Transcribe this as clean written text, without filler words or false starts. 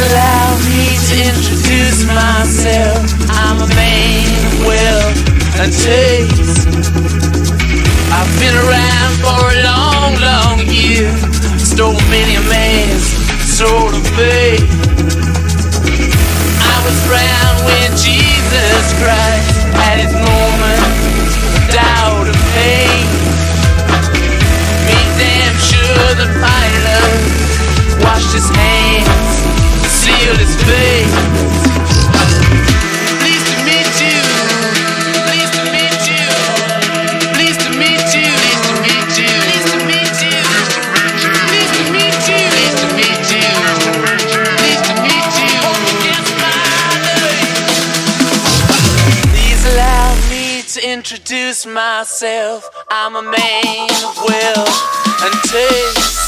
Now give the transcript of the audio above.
allow me to introduce myself. I'm a man of wealth and taste. I've been around for a long, long year. Stole many a man's soul of faith. I was around when Jesus Christ had his moments of doubt and pain. Made damn sure the Pilate washed his hands, sealed his face. Pleased to meet you. Pleased to meet you. Pleased to meet you. Pleased to meet you. Pleased to meet you. Pleased to meet you. Pleased to meet you. Pleased to meet you. Yes, my name. Please allow me to introduce myself. I'm a man of wealth and taste.